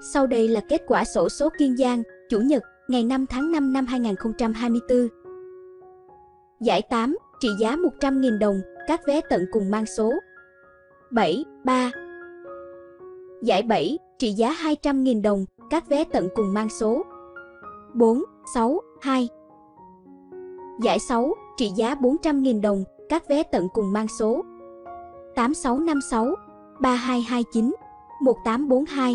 Sau đây là kết quả xổ số Kiên Giang, Chủ nhật, ngày 5 tháng 5 năm 2024. Giải 8, trị giá 100.000 đồng, các vé tận cùng mang số 7, 3. Giải 7, trị giá 200.000 đồng, các vé tận cùng mang số 4, 6, 2. Giải 6, trị giá 400.000 đồng, các vé tận cùng mang số 8656, 3229, 1842.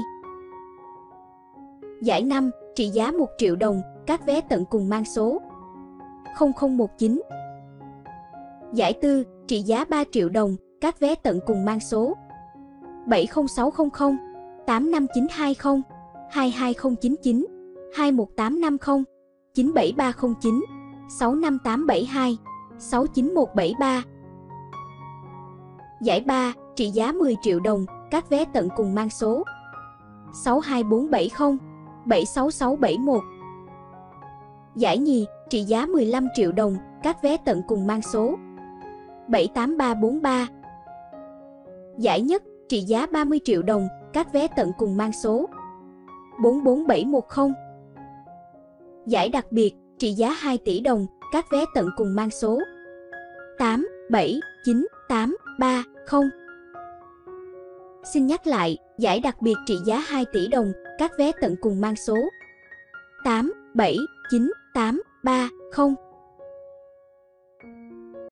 Giải 5, trị giá 1 triệu đồng, các vé tận cùng mang số 0019. Giải 4, trị giá 3 triệu đồng, các vé tận cùng mang số 70600, 85920, 22099, 21850, 97309, 65872, 69173. Giải 3, trị giá 10 triệu đồng, các vé tận cùng mang số 62470, 76671. Giải nhì, trị giá 15 triệu đồng, các vé tận cùng mang số 78343. Giải nhất, trị giá 30 triệu đồng, các vé tận cùng mang số 44710. Giải đặc biệt, trị giá 2 tỷ đồng, các vé tận cùng mang số 879830. Xin nhắc lại, giải đặc biệt trị giá 2 tỷ đồng, các vé tận cùng mang số 879830.